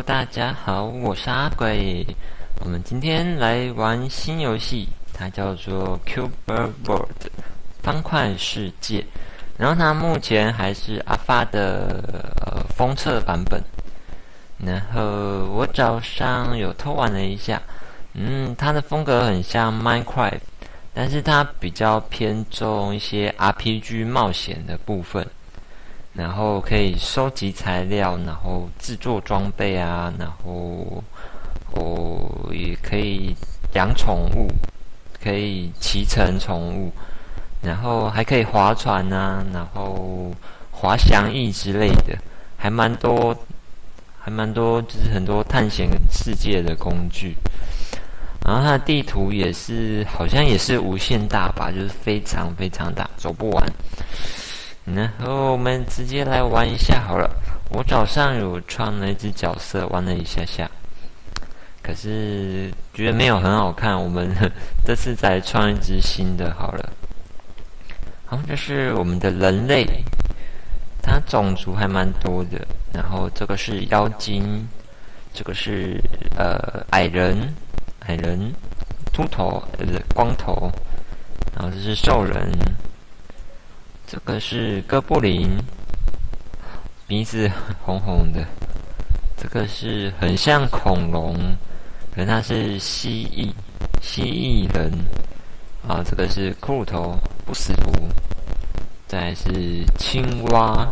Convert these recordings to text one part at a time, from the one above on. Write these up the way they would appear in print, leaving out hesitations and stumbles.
大家好，我是阿鬼。我们今天来玩新游戏，它叫做 Cube World 方块世界。然后它目前还是阿发的封测版本。然后我早上有偷玩了一下，它的风格很像 Minecraft， 但是它比较偏重一些 RPG 冒险的部分。然后可以收集材料，然后制作装备啊，然后也可以养宠物，可以骑乘宠物，然后还可以划船啊，然后滑翔翼之类的，还蛮多，就是很多探险世界的工具。然后它的地图也是好像也是无限大吧，就是非常非常大，走不完。然后我们直接来玩一下好了。我早上有创了一只角色，玩了一下下，可是觉得没有很好看。我们这次再创一只新的好了。好，这是我们的人类，它种族还蛮多的。然后这个是妖精，这个是矮人，秃头光头，然后这是兽人。这个是哥布林，鼻子红红的。这个是很像恐龙，可是它是蜥蜴人。这个是骷髅头不死族。再来是青蛙，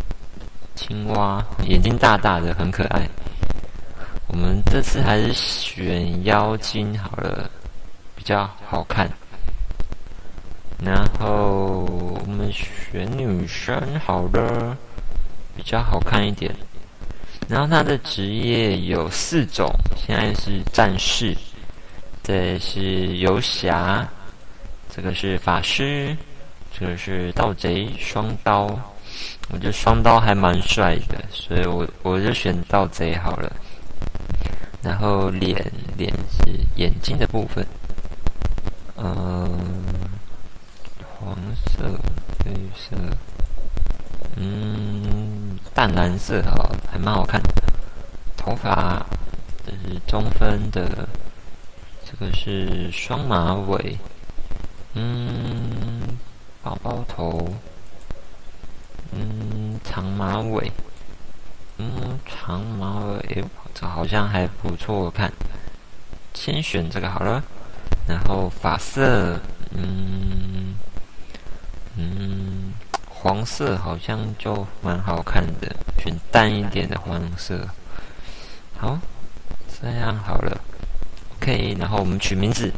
眼睛大大的，很可爱。我们这次还是选妖精好了，比较好看。然后我们选女生好了，比较好看一点。然后她的职业有4种，现在是战士，这是游侠，这个是法师，这个是盗贼双刀。我觉得双刀还蛮帅的，所以我就选盗贼好了。然后脸是眼睛的部分，黄色、绿色，淡蓝色还蛮好看的。头发这是中分的，这个是双马尾，包包头，长马尾，长马尾，这好像还不错看，先选这个好了。然后发色，黄色好像就蛮好看的，选淡一点的黄色。好，这样好了 ，OK。然后我们取名字，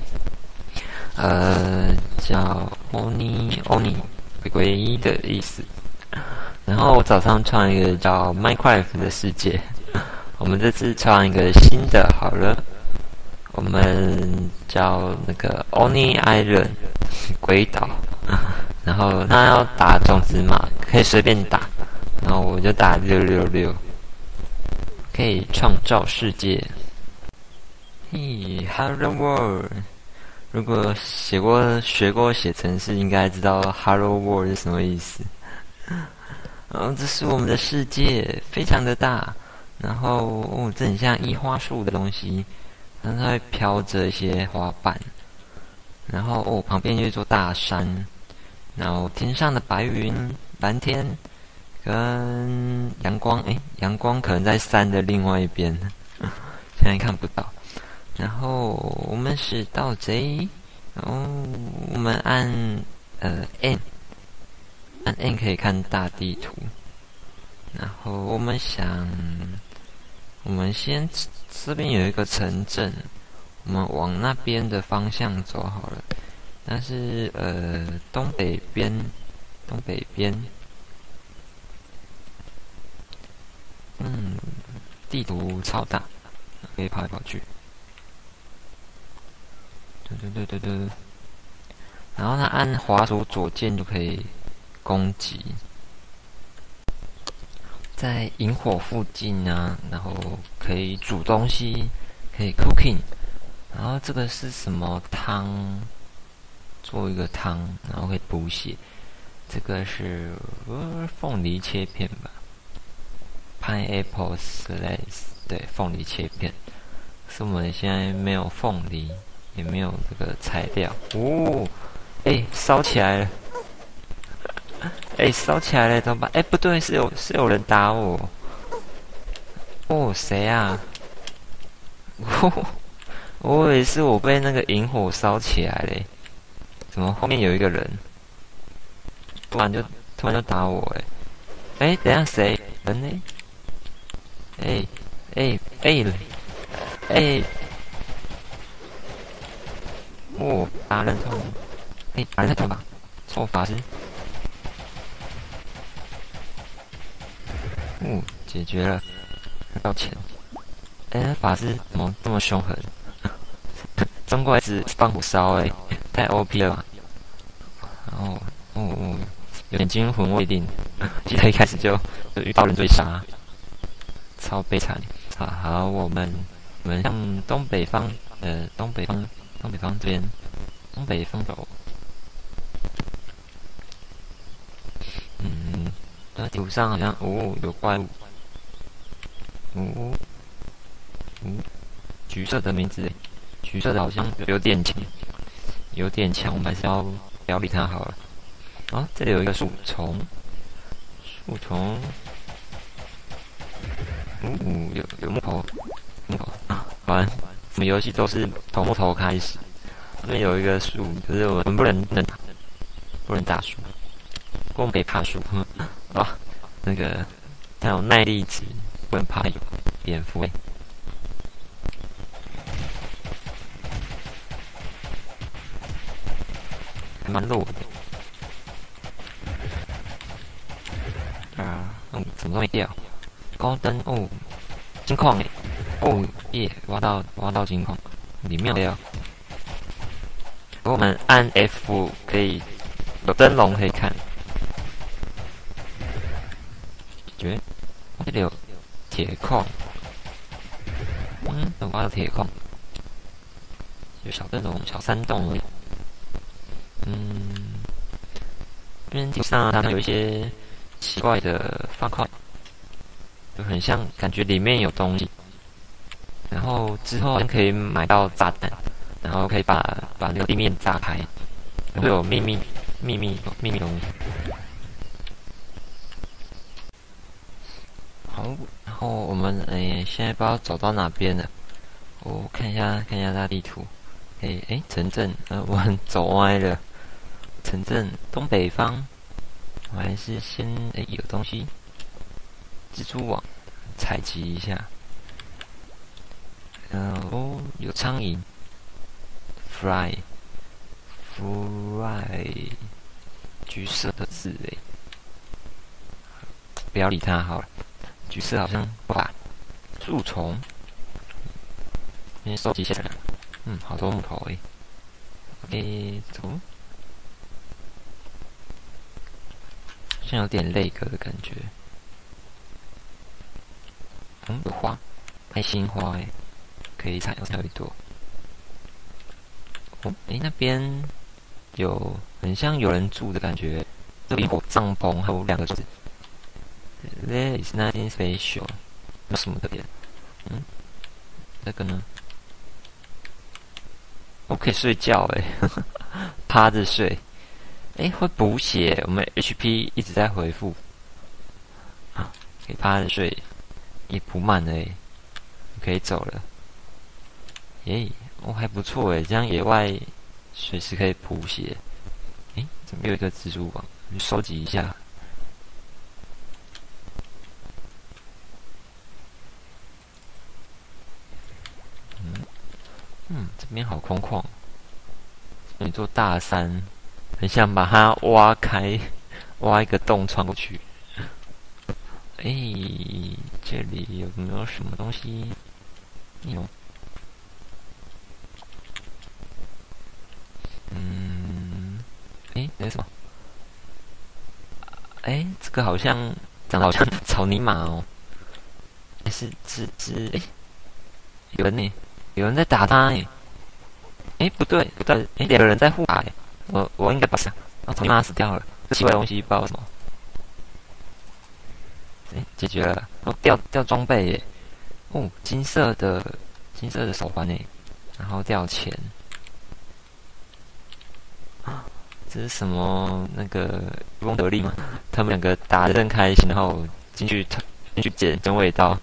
叫欧尼，鬼的意思。然后我早上创一个叫 Minecraft 的世界，我们这次创一个新的好了，我们叫那个 Oni Island 鬼岛。然后他要打种子码，可以随便打，然后我就打666，可以创造世界。Hello World， 如果学过写程式，应该知道 Hello World 是什么意思。这是我们的世界，非常的大。然后这很像樱花树的东西，它会飘着一些花瓣。然后旁边有一座大山。然后天上的白云、蓝天跟阳光，阳光可能在山的另外一边，现在看不到。然后我们是盗贼，然后我们按N 可以看大地图。然后我们先这边有一个城镇，我们往那边的方向走好了。但是东北边，地图超大，可以跑来跑去。对。然后它按滑鼠左键就可以攻击，在萤火附近啊，然后可以煮东西，可以 cooking。然后这个是什么汤？做一个汤，然后可以补血。这个是凤梨切片吧， pineapple slice， 对，凤梨切片。可是我们现在没有凤梨，也没有这个材料。哦，烧起来了！烧起来了，怎么办？不对，是有人打我。哦，谁啊？我以为是我被那个萤火烧起来嘞。怎么后面有一个人？突然就打我等一下谁人呢？打人痛！打人太痛吧？臭法师！解决了，道歉。法师怎么这么凶狠？中过来只放火烧太 OP 了吧？然后有点惊魂未定，记得一开始就遇到人追杀，超悲惨。好，我们向东北方这边，东北方走。地图上好像有怪物。橘色的名字，橘色的好像有点强，我们还是不要理它好了。这里有一个树丛，有木头反正什么游戏都是从木头开始。那边有一个树，可是我们不能打树，不过我们可以爬树。那个它有耐力值，不能爬有蝙蝠还蛮弱的。怎么都没掉？高登金矿挖到金矿，里面有。我们按 F 可以有灯笼可以看。这里有铁矿，挖到铁矿，有小灯笼、小山洞。这边地上它有一些奇怪的方块，就很像感觉里面有东西。然后之后可以买到炸弹，然后可以把那个地面炸开，会有秘密东西。好，然后我们现在不知道走到哪边了。我看一下大地图。城镇，我们走歪了。城镇东北方，我还是先有东西，蜘蛛网采集一下。有苍蝇 ，fly， 橘色的字不要理它好了。橘色好像不好。树丛，先收集一下。好多木头走。像有点累格的感觉。有花，爱心花可以采一朵。那边有很像有人住的感觉。这里有帐篷，还有2个桌子。There is nothing special， 没有什么特别的。这个呢？我可以睡觉趴着睡。会补血，我们 HP 一直在回复。可以趴着睡，也补满了可以走了。还不错这样野外随时可以补血。怎么有一个蜘蛛网？去收集一下。这边好空旷，有一座大山，很想把它挖开，挖一个洞穿过去。这里有没有什么东西？有。那什么？这个好像长得好像草泥马是有人有人在打他不对，2个人在互打我应该把草泥马死掉了。这奇怪的东西不知道什么。 解决了。哦，掉装备耶！哦，金色的手环诶，然后掉钱。这是什么？那个渔翁得利吗？他们两个打得正开心，然后进去捡味道。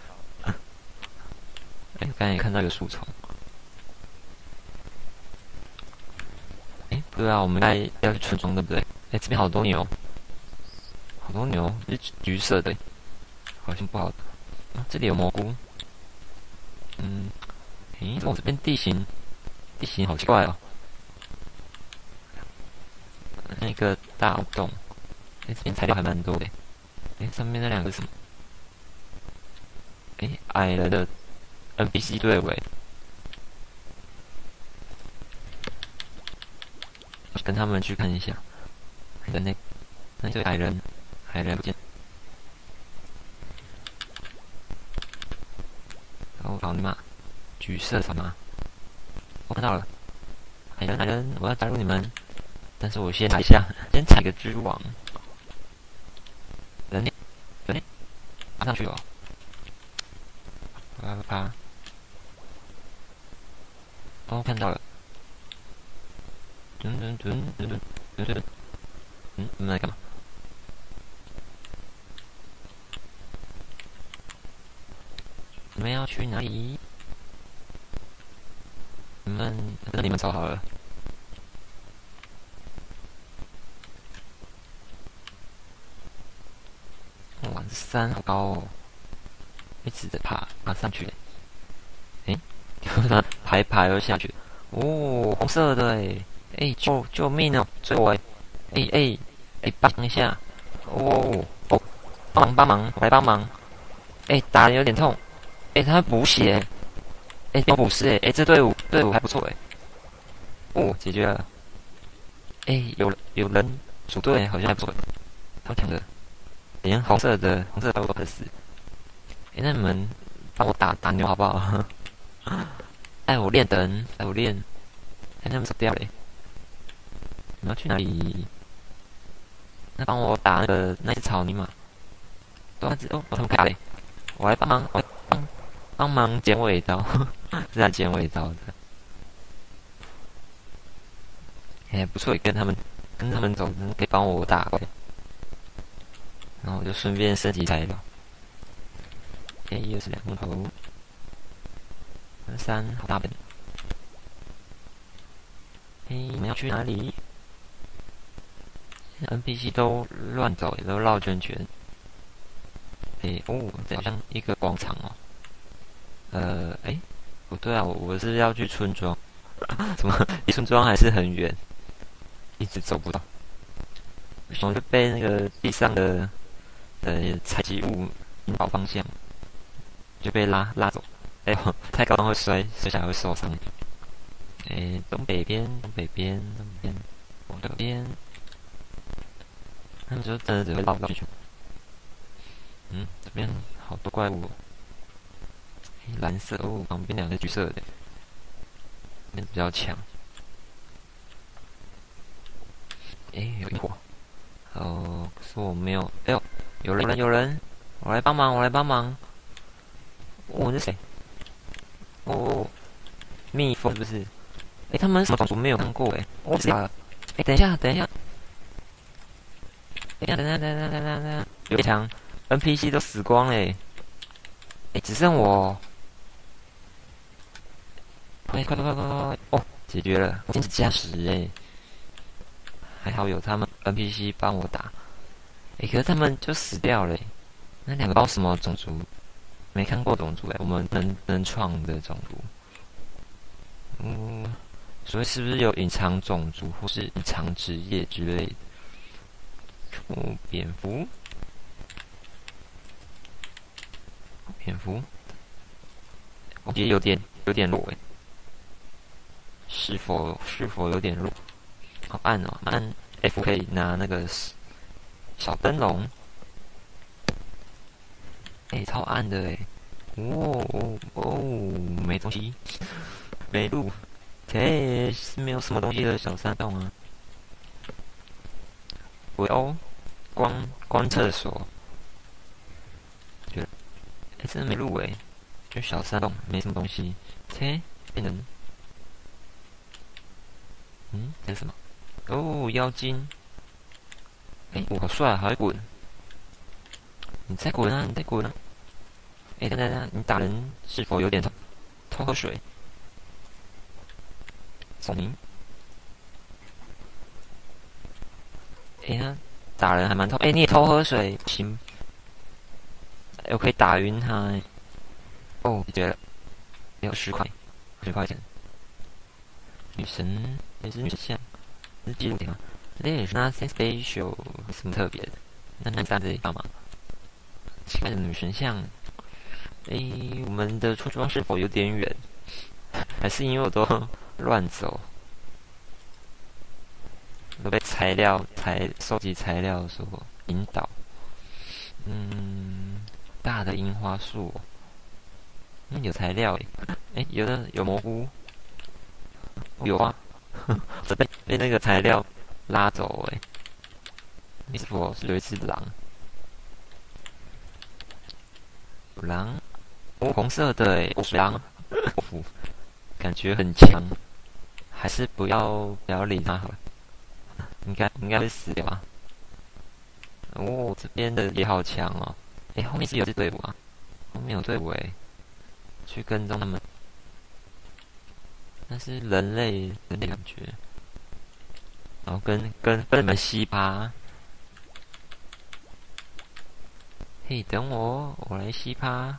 刚才也看到一个树丛。不对啊，我们应该要去村庄，对不对？这边好多牛，是橘色的，好像不好。这里有蘑菇。这边地形好奇怪哦。那个大洞，这边材料还蛮多的。上面那两个是什么？矮人的 NPC 队尾，跟他们去看一下。那对矮人不见。草泥马，橘色草泥马，我看到了。矮人，我要加入你们，但是我先踩一下，先踩个蜘蛛网。人呢？爬上去哦。爬。看到了。你们在干嘛？你们要去哪里？你们找好了。哇，这山好高哦！一直在爬上去。爬又下去。哦，红色的救命哦！追我帮一下。帮忙，我来帮忙。打得有点痛。他补血。有补师这队伍还不错解决了。有人组队好像还不错，超强的。红色的把我打死。那你们帮我打牛好不好？我练。他们走掉了。你们要去哪里？那帮我打那只草泥马。他们卡嘞！我来帮忙捡尾刀，是在捡尾刀的。不错，跟他们走，可以帮我打怪。然后我就顺便升级材料。又是2木头。3好大本。你们要去哪里？NPC 都乱走，都绕圈圈。这好像一个广场哦。不对啊，我是要去村庄。怎么离村庄还是很远，一直走不到。我就被那个地上的采集物引导方向，就被拉走。太高会摔下来会受伤。东北边，往这边，他们就真的只会绕圈圈。这边好多怪物。蓝色旁边2个橘色的，那比较强。有一伙。可是我没有。有人，我来帮忙。这是谁？蜜蜂是不是？他们什么种族没有看过我死了。等一下。有强 NPC 都死光了。只剩我。快！解决了！我坚持加时还好有他们 NPC 帮我打。可是他们就死掉了。那2个不知道什么种族，没看过种族我们能创的种族。所以是不是有隐藏种族或是隐藏职业之类的？蝙蝠，我觉得有点弱是否有点弱？好暗哦，按 F 可以拿那个小灯笼。超暗的没东西，没路。是没有什么东西的小山洞啊。观测所。 真的没路诶，就小山洞，没什么东西。切，变成，这是什么？哦，妖精。我好帅，还会滚！你再滚啊，你再滚啊！等，你打人是否有点偷喝水？聪明。他打人还蛮偷。你也偷喝水，不行。我可以打晕他。解决了，有10块钱。女神也是女神像，是记录点吗？There's nothing special， 没什么特别的。那你站这里干嘛？奇怪的女神像。我们的村庄是否有点远？还是因为我都乱走，都被收集材料所引导？大的樱花树，有材料有蘑菇，有啊，被那个材料拉走你是否是有一只狼？狼，红色的狼，感觉很强，还是不要理它好了，应该会死掉吧？这边的也好强哦。后面是有支队伍啊，后面有队伍去跟踪他们。那是人类感觉，然后跟你们吸趴。等我来吸趴。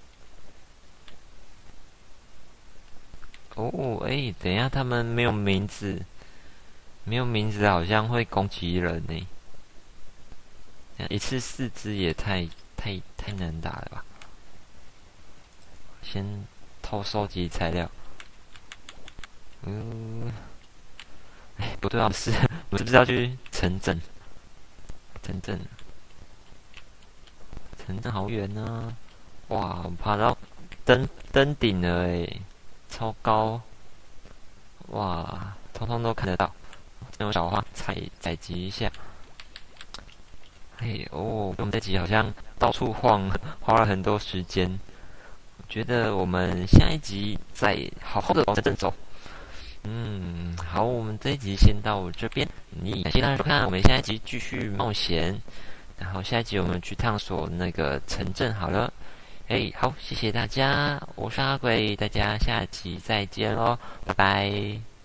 等一下，他们没有名字，好像会攻击人呢。一次4只也太难打了吧？先收集材料。不对啊，我是不是要去城镇？城镇好远啊！哇，我爬到登顶了超高！哇，通通都看得到。这种小花采集一下。我们这集好像到处晃，花了很多时间。我觉得我们下一集再好好的往城镇走。好，我们这一集先到这边。感谢大家收看，我们下一集继续冒险。然后下一集我们去探索那个城镇好了。好，谢谢大家，我是阿贵，大家下集再见咯，拜拜。